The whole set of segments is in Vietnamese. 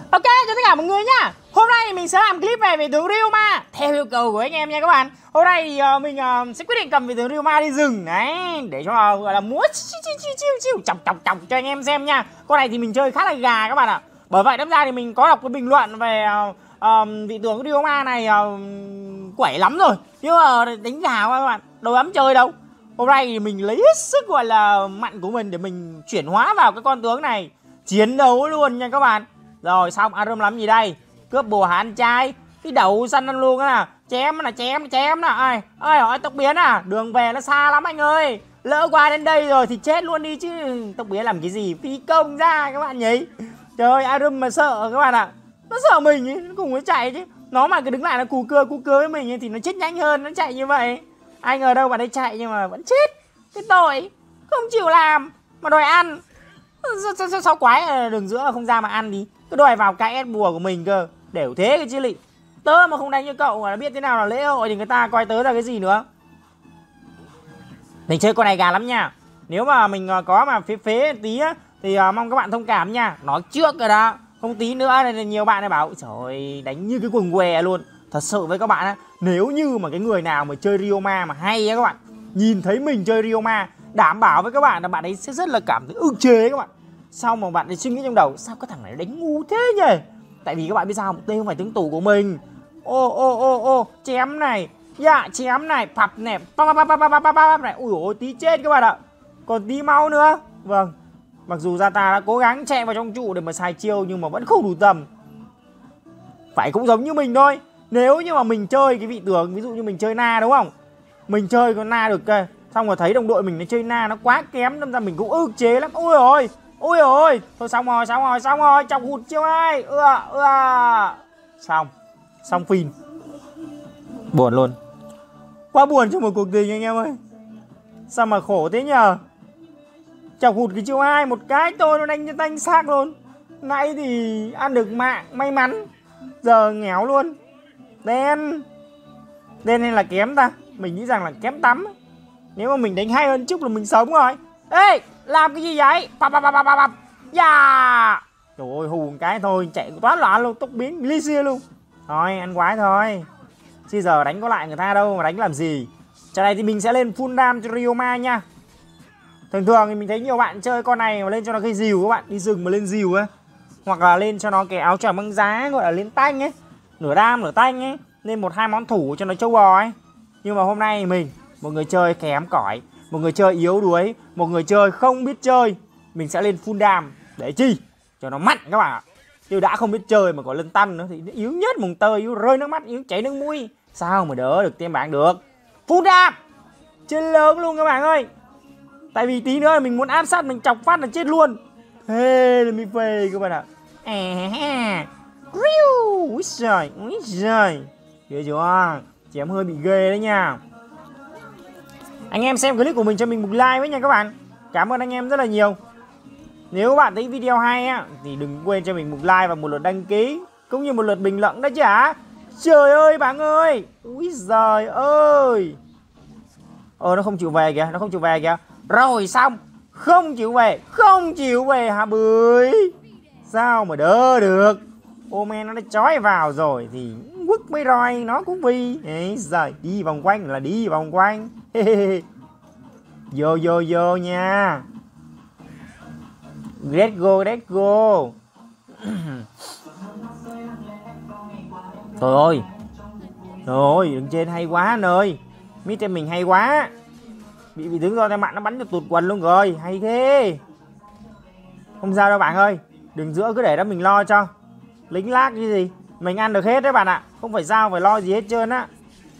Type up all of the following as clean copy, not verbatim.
Ok, cho tất cả mọi người nhá. Hôm nay thì mình sẽ làm clip về tướng Ryoma theo yêu cầu của anh em nha các bạn. Hôm nay thì mình sẽ quyết định cầm vị tướng Ryoma đi rừng đấy, để cho gọi là múa chiêu chọc cho anh em xem nha. Con này thì mình chơi khá là gà các bạn ạ. Bởi vậy đâm ra thì mình có đọc cái bình luận về vị tướng Ryoma này quẩy lắm rồi, nhưng mà đánh gà các bạn, đâu dám chơi đâu. Hôm nay thì mình lấy hết sức gọi là mạnh của mình để mình chuyển hóa vào cái con tướng này, chiến đấu luôn nha các bạn. Rồi xong Arum làm gì đây? Cướp bùa hán trai, cái đầu xanh ăn luôn á. Chém nè. Ai hỏi tốc biến à? Đường về nó xa lắm anh ơi. Lỡ qua đến đây rồi thì chết luôn đi chứ. Tốc biến làm cái gì? Phi công ra các bạn nhỉ. Trời ơi, Arum mà sợ các bạn ạ. Nó sợ mình ấy, nó cùng nó chạy chứ. Nó mà cứ đứng lại nó cù cưa với mình ấy, thì nó chết nhanh hơn, nó chạy như vậy. Ai ngờ đâu bạn ấy chạy nhưng mà vẫn chết. Cái tội, không chịu làm mà đòi ăn. Sao quái đường giữa không ra mà ăn đi. Cứ đòi vào KS bùa của mình cơ. Đều thế cái chứ lị. Tớ mà không đánh như cậu mà biết thế nào là lễ hội thì người ta coi tớ là cái gì nữa. Mình chơi con này gà lắm nha. Nếu mà mình có mà phế tí á thì mong các bạn thông cảm nha. Nói trước rồi đó. Không tí nữa thì nhiều bạn này bảo trời ơi, đánh như cái quần què luôn. Thật sự với các bạn á, nếu như mà cái người nào mà chơi Ryoma mà hay á các bạn, nhìn thấy mình chơi Ryoma, đảm bảo với các bạn là bạn ấy sẽ rất là cảm thấy ức chế các bạn. Sao mà bạn ấy suy nghĩ trong đầu sao cái thằng này đánh ngu thế nhỉ? Tại vì các bạn biết sao không? Đây không phải tướng tù của mình. Ô chém này, dạ chém này, phập này, pap này. Ui ôi tí chết các bạn ạ. Còn tí máu nữa. Vâng. Mặc dù Zata đã cố gắng chạy vào trong trụ để mà xài chiêu nhưng mà vẫn không đủ tầm. Phải cũng giống như mình thôi. Nếu như mà mình chơi cái vị tướng, ví dụ như mình chơi Na đúng không? Mình chơi con Na được kìa. Xong rồi thấy đồng đội mình nó chơi Na nó quá kém, đâm ra mình cũng ức chế lắm. Ôi ôi. Thôi xong rồi, chọc hụt chiêu ai. Xong phìn. Buồn luôn. Quá buồn cho một cuộc tình anh em ơi. Sao mà khổ thế nhờ. Chọc hụt cái chiêu ai một cái tôi nó đánh cho tanh xác luôn. Nãy thì ăn được mạng, may mắn. Giờ nghèo luôn. Đen hay là kém ta? Mình nghĩ rằng là kém tắm. Nếu mà mình đánh hay hơn chút là mình sống rồi. Ê, làm cái gì vậy? Yeah. Trời ơi, hù một cái thôi chạy toán loạn luôn, tốc biến Glycia luôn. Thôi ăn quái thôi. Chứ giờ đánh có lại người ta đâu mà đánh làm gì. Trận này thì mình sẽ lên full dam cho Ryoma nha. Thường thì mình thấy nhiều bạn chơi con này mà lên cho nó cây rìu các bạn, đi rừng mà lên rìu ấy, hoặc là lên cho nó cái áo choàng băng giá gọi là lên tanh ấy, nửa đam nửa tanh ấy, lên 1-2 món thủ cho nó trâu bò ấy. Nhưng mà hôm nay mình, một người chơi kém cỏi, một người chơi yếu đuối, một người chơi không biết chơi, mình sẽ lên full dam để chi cho nó mạnh các bạn ạ. Chứ đã không biết chơi mà còn lên tăng nữa thì nó yếu nhất mùng tơi, yếu rơi nước mắt, yếu chảy nước mũi, sao mà đỡ được team bạn được. Full dam chơi lớn luôn các bạn ơi. Tại vì tí nữa mình muốn áp sát, mình chọc phát là chết luôn. Thế là mình phê các bạn ạ. Úi giời. Ghê chưa? Chém hơi bị ghê đấy nha. Anh em xem clip của mình cho mình một like với nha các bạn. Cảm ơn anh em rất là nhiều. Nếu bạn thấy video hay á thì đừng quên cho mình một like và một lượt đăng ký, cũng như một lượt bình luận đó chứ hả? Trời ơi bạn ơi. Úi giời ơi. Nó không chịu về kìa, Rồi xong. Không chịu về hả bưởi. Sao mà đỡ được. Omen nó đã chói vào rồi thì quất mấy roi nó cũng vì. Giời, đi vòng quanh là đi vòng quanh. Vô nha. Let's go. Trời ơi, đường trên hay quá anh ơi. Mít em mình hay quá. Bị tướng do tay bạn nó bắn cho tụt quần luôn rồi. Hay thế. Không sao đâu bạn ơi. Đường giữa cứ để đó mình lo cho. Lính lác cái gì mình ăn được hết đấy bạn ạ. Không phải sao phải lo gì hết trơn á.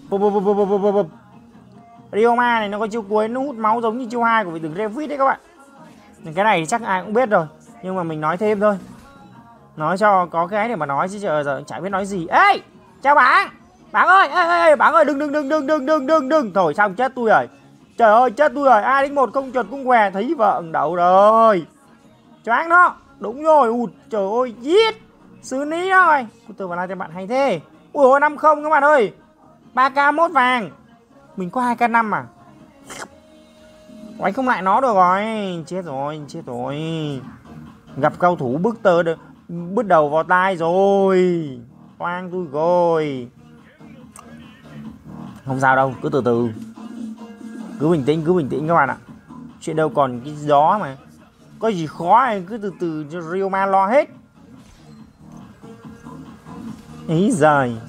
Ryoma này nó có chiêu cuối, nó hút máu giống như chiêu 2 của vị tướng Refit đấy các bạn. Cái này thì chắc ai cũng biết rồi, nhưng mà mình nói thêm thôi. Nói cho có cái để mà nói chứ giờ chả biết nói gì. Ê, chào bạn. Bạn ơi, bạn ơi, đừng. Thôi xong chết tôi rồi. Trời ơi chết tôi rồi. Ai đánh một công chuột cung què thấy vợ đậu rồi. Choáng nó. Đúng rồi. Ụt trời ơi giết. Xử lý nó rồi. Tôi vào lại cho bạn hay thế. Ui ôi 5-0 các bạn ơi. 3k 1 vàng. Mình có 2k5 à. Đánh không lại nó được rồi. Chết rồi. Gặp cao thủ Bứt đầu vào tai rồi. Khoang tôi rồi. Không sao đâu, cứ từ từ. Cứ bình tĩnh các bạn ạ. Chuyện đâu còn cái đó mà. Có gì khó thì cứ từ từ cho Ryoma lo hết. Ý giời.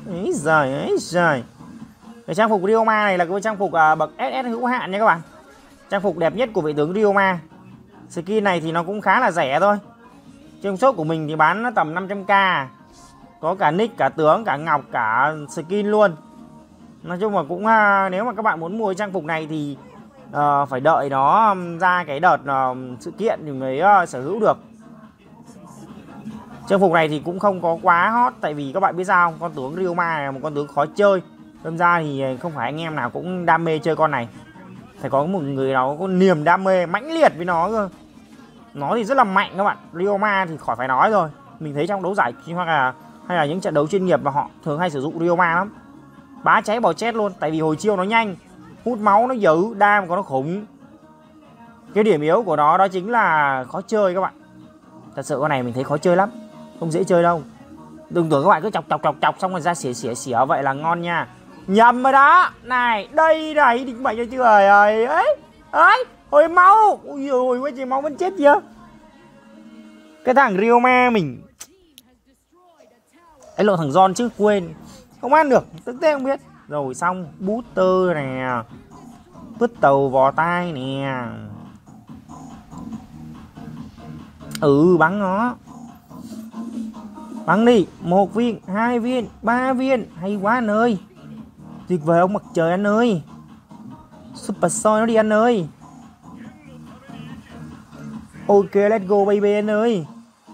Cái trang phục Ryoma này là cái trang phục bậc SS hữu hạn nha các bạn. Trang phục đẹp nhất của vị tướng Ryoma. Skin này thì nó cũng khá là rẻ thôi. Trên shop của mình thì bán nó tầm 500k. Có cả nick, cả tướng, cả ngọc, cả skin luôn. Nói chung là cũng nếu mà các bạn muốn mua trang phục này thì phải đợi nó ra cái đợt sự kiện thì mới sở hữu được. Trang phục này thì cũng không có quá hot. Tại vì các bạn biết sao không? Con tướng Ryoma là một con tướng khó chơi. Đâm ra thì không phải anh em nào cũng đam mê chơi con này. Phải có một người nào có niềm đam mê mãnh liệt với nó cơ. Nó thì rất là mạnh các bạn. Ryoma thì khỏi phải nói rồi. Mình thấy trong đấu giải hoặc hay là những trận đấu chuyên nghiệp mà họ thường hay sử dụng Ryoma lắm. Bá cháy bò chết luôn. Tại vì hồi chiêu nó nhanh, hút máu nó dữ, đam của nó khủng. Cái điểm yếu của nó đó chính là khó chơi các bạn. Thật sự con này mình thấy khó chơi lắm. Không dễ chơi đâu. Đừng tưởng các bạn cứ chọc xong rồi ra xỉa vậy là ngon nha. Nhầm rồi đó. Này, đây này, định mệnh cho chưa rồi. Ấy, hồi máu. Ui dồi, quá trời máu vẫn chết chưa. Cái thằng Ryoma mình. Ấy lộ thằng John chứ, quên. Không ăn được, tức thế không biết. Rồi xong, booster nè. Vứt tàu vào tai nè. Bắn nó. Bắn đi, 1 viên, 2 viên, 3 viên. Hay quá anh ơi. Tuyệt vời ông mặt trời anh ơi. Super Soi nó đi anh ơi. Ok, let's go baby anh ơi.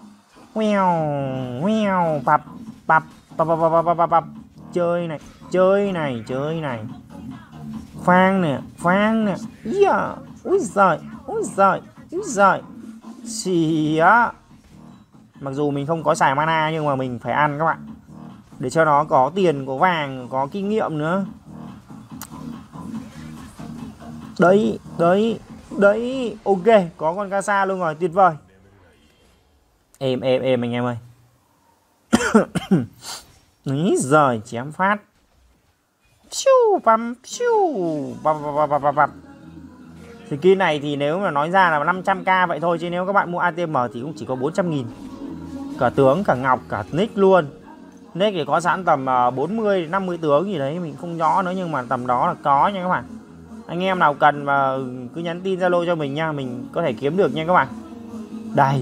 Wow, bập. Chơi này. Phang nè. Yeah. Úi giời. Xì á. Mặc dù mình không có xài mana nhưng mà mình phải ăn các bạn. Để cho nó có tiền, có vàng, có kinh nghiệm nữa. Đấy. Ok, có con Kasa luôn rồi, tuyệt vời. Êm anh em ơi. Ý giời, chém phát. Skin này thì nếu mà nói ra là 500k vậy thôi. Chứ nếu các bạn mua ATM thì cũng chỉ có 400.000. Cả tướng, cả ngọc, cả nick luôn. Nick thì có sẵn tầm 40-50 tướng gì đấy. Mình không rõ nữa nhưng mà tầm đó là có nha các bạn. Anh em nào cần mà cứ nhắn tin Zalo cho mình nha. Mình có thể kiếm được nha các bạn. Đây.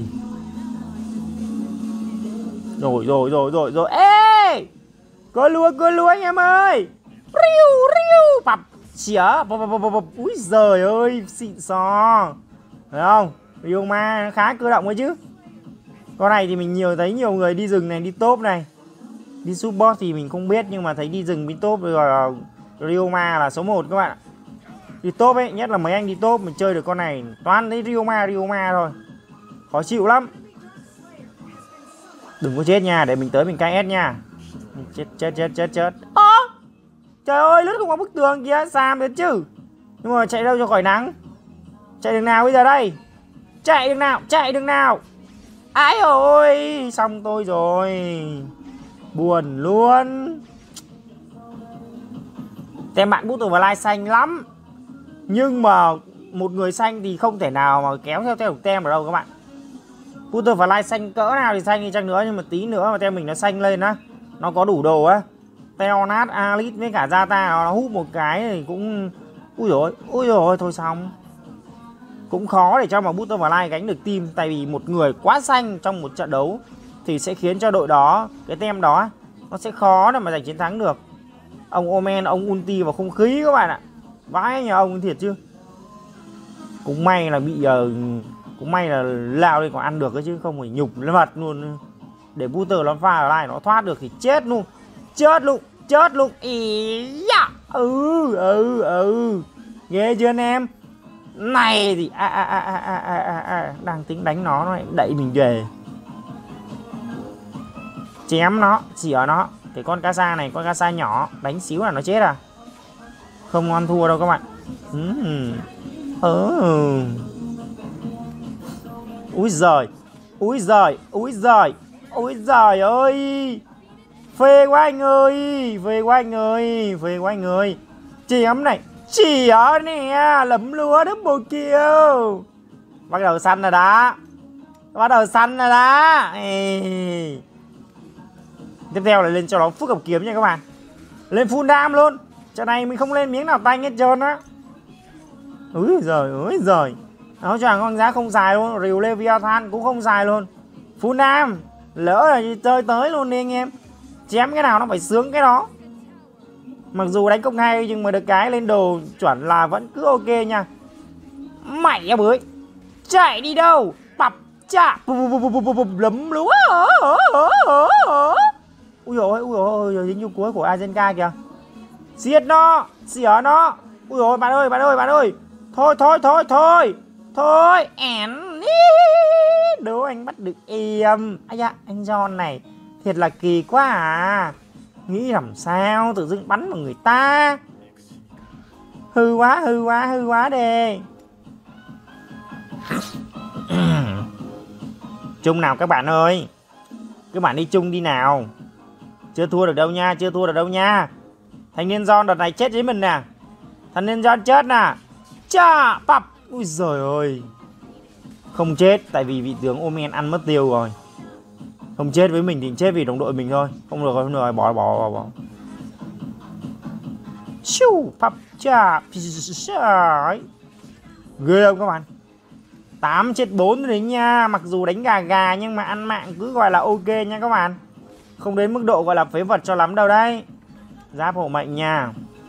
Rồi. Ê! Có lúa anh em ơi. Riu. Bập. Chỉa. Úi giời ơi. Xịn xò. Thấy không? Ryoma khá cơ động ấy chứ. Con này thì mình thấy nhiều người đi rừng này, đi top này. Đi support thì mình không biết. Nhưng mà thấy đi rừng, đi top rồi Ryoma là số 1 các bạn. Đi top ấy, nhất là mấy anh đi top mình chơi được con này toàn thấy Ryoma thôi. Khó chịu lắm. Đừng có chết nha, để mình tới mình KS nha. Chết. Trời ơi, lướt không có bức tường kìa, Sam đến chứ. Nhưng mà chạy đâu cho khỏi nắng. Chạy đường nào bây giờ đây? Chạy đường nào. Ái ôi, xong tôi rồi. Buồn luôn. Tem bạn bút vào like xanh lắm. Nhưng mà một người xanh thì không thể nào mà kéo theo được tem ở đâu các bạn. Booster và like xanh cỡ nào thì xanh đi chăng nữa. Nhưng mà tí nữa mà tem mình nó xanh lên á, nó có đủ đồ á. Teonat, Alice với cả Zata nó hút một cái thì cũng. Ui dồi thôi xong. Cũng khó để cho mà Booster và like gánh được team. Tại vì một người quá xanh trong một trận đấu thì sẽ khiến cho đội đó, cái tem đó, nó sẽ khó để mà giành chiến thắng được. Ông Omen, ông ulti vào không khí các bạn ạ. Vãi nhà ông thiệt chứ. Cũng may là lao đây còn ăn được ấy chứ không phải nhục nó mặt luôn. Để booster nó pha lại nó thoát được thì chết luôn. Ý da. Ghê chưa anh em. Này thì đang tính đánh nó lại đẩy mình về. Chém nó, xỉa nó. Cái con Kasa này, con Kasa nhỏ, đánh xíu là nó chết à. Không ngon thua đâu các bạn. Úi giời. Úi giời, úi giời, úi giời ơi. Phê quá anh ơi, phê quá anh ơi, phê quá anh ơi. Chém này, chỉa nè, lấm lúa double kill. Bắt đầu xanh rồi đó. Bắt đầu xanh rồi đó. Ê. Tiếp theo là lên cho nó phước hợp kiếm nha các bạn. Lên full đam luôn. Trận này mình không lên miếng nào tanh hết trơn á. Úi giời. Áo choàng hoang dã không xài luôn. Rìu Leviathan cũng không xài luôn. Full đam. Lỡ là chơi tới luôn đi anh em. Chém cái nào nó phải sướng cái đó. Mặc dù đánh công hay nhưng mà được cái lên đồ chuẩn là vẫn cứ ok nha. Mày à bưởi. Chạy đi đâu. Bập chạ. Lấm lúa. Ui ôi dính vô cuối của Azenka kìa. Xiết nó. Xỉa nó. Ui ôi bạn ơi. Thôi ẻn. Đố anh bắt được em. Ây da anh John này thiệt là kỳ quá à. Nghĩ làm sao tự dưng bắn vào người ta. Hư quá đi. Chung nào các bạn ơi. Các bạn đi chung đi nào. Chưa thua được đâu nha. Thanh niên John đợt này chết với mình nè. Thanh niên John chết nè. Chà bập. Ui giời ơi. Không chết tại vì vị tướng Omen ăn mất tiêu rồi. Không chết với mình thì chết vì đồng đội mình thôi. Không được bỏ. Siêu bập chà. Ghê không các bạn. 8 chết 4 đấy nha. Mặc dù đánh gà nhưng mà ăn mạng cứ gọi là ok nha các bạn. Không đến mức độ gọi là phế vật cho lắm đâu đấy. Giáp hộ mệnh nha.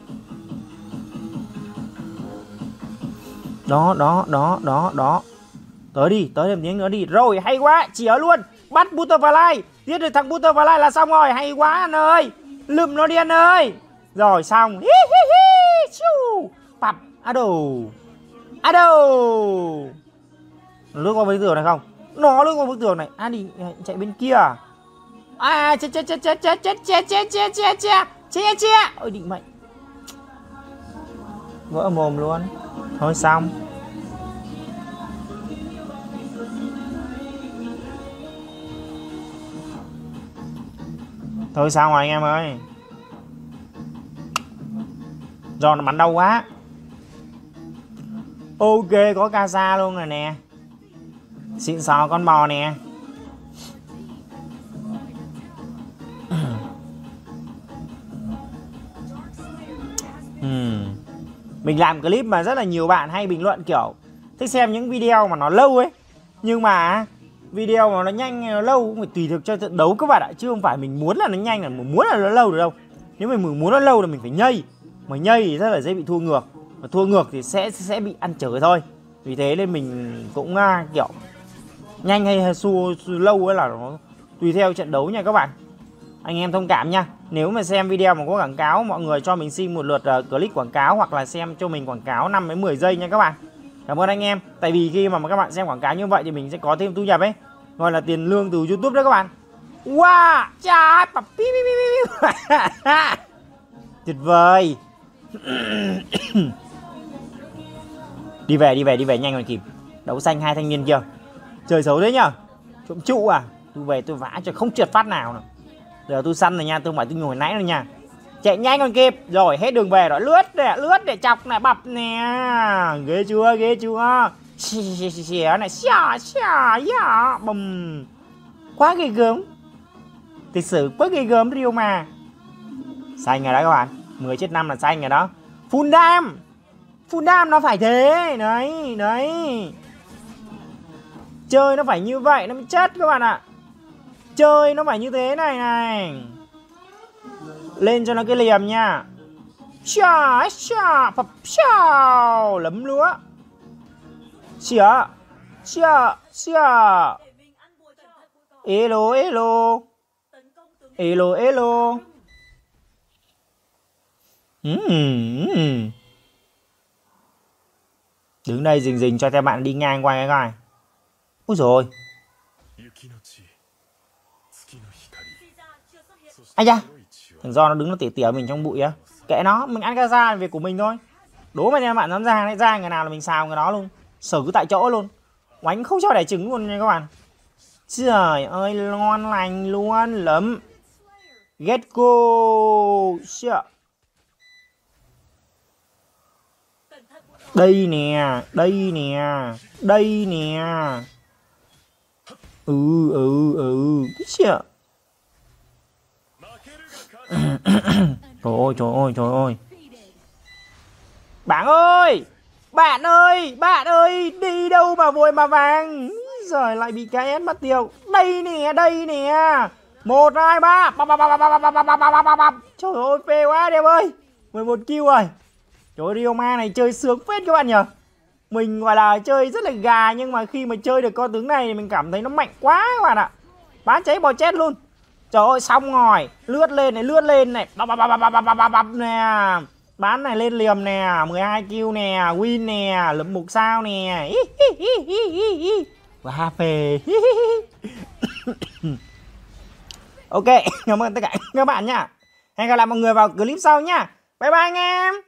Đó. Tới đi, tới thêm tiếng nữa đi. Rồi, hay quá, chỉa luôn. Bắt Butterfly. Giết được thằng Butterfly là xong rồi. Hay quá anh ơi. Lụm nó đi anh ơi. Rồi xong. Pập. Ado. Lướt qua bức tường này không? Nó lướt qua bức tường này. À đi, chạy bên kia. À, chết. Ôi định mệnh. Vỡ mồm luôn. Thôi xong. Thôi sao rồi anh em ơi. Do nó bắn đau quá. Ok có Casa luôn rồi nè. Xịn sò con bò nè. Mình làm clip mà rất là nhiều bạn hay bình luận kiểu thích xem những video mà nó lâu ấy. Nhưng mà video mà nó nhanh nó lâu cũng phải tùy thuộc cho trận đấu các bạn ạ. Chứ không phải mình muốn là nó nhanh là mình muốn là nó lâu được đâu. Nếu mình muốn nó lâu thì mình phải nhây. Mà nhây thì rất là dễ bị thua ngược. Và thua ngược thì sẽ bị ăn chửi thôi. Vì thế nên mình cũng kiểu nhanh hay xua lâu ấy là nó tùy theo trận đấu nha các bạn. Anh em thông cảm nha. Nếu mà xem video mà có quảng cáo, mọi người cho mình xin một lượt click quảng cáo hoặc là xem cho mình quảng cáo 5 đến 10 giây nha các bạn. Cảm ơn anh em. Tại vì khi mà các bạn xem quảng cáo như vậy thì mình sẽ có thêm thu nhập ấy. Gọi là tiền lương từ YouTube đó các bạn. Wow, trời, tuyệt vời. Đi về nhanh còn kịp. Đấu xanh 2 thanh niên kia. Trời xấu thế nhá. Trộm trụ à. Tôi về tôi vã cho không trượt phát nào. Giờ tôi săn rồi nha, tôi không phải tôi ngồi nãy rồi nha. Chạy nhanh còn kịp. Rồi hết đường về rồi. Lướt để chọc này, bập nè. Ghê chưa. Xỉa này. Xỉa. Bùm. Quá ghê gớm. Thực sự quá ghê gớm Rio mà. Xanh rồi đó các bạn. 10 chết 5 là xanh rồi đó. Full đam nó phải thế. Đấy. Chơi nó phải như vậy nó mới chết các bạn ạ. Chơi nó phải như thế này. Lên cho nó cái liềm nha. Lấm lúa. Xỉa. Elo. Đứng đây rình cho các bạn đi ngang qua cái coi. Úi rồi. Ai da. Thằng Do nó đứng nó tỉa mình trong bụi á. Kệ nó, mình ăn Casa là việc của mình thôi. Đố mà bạn dám ra người nào là mình xào người đó luôn. Xử tại chỗ luôn. Oánh không cho đẻ trứng luôn nha các bạn. Trời ơi, ngon lành luôn lắm. Get go. Sợ. Đây nè, đây nè, đây nè. Sợ. Trời ơi, trời ơi. Bạn ơi, đi đâu mà vội mà vàng. Rồi lại bị cái mất tiêu. Đây nè. 1 2 3. Trời ơi, phê quá đẹp ơi. 11 kill rồi. Trời ơi, Rio Ma này chơi sướng phết các bạn nhỉ. Mình gọi là chơi rất là gà, nhưng mà khi mà chơi được con tướng này thì mình cảm thấy nó mạnh quá các bạn ạ. Bán cháy bò chết luôn. Trời ơi, xong rồi. Lướt lên này. Nè. Bán này lên liềm nè. 12 kill nè. Win nè. Lấm 1 sao nè. Và phê. Ok, cảm ơn tất cả các bạn nhá. Hẹn gặp lại mọi người vào clip sau nhá. Bye bye anh em.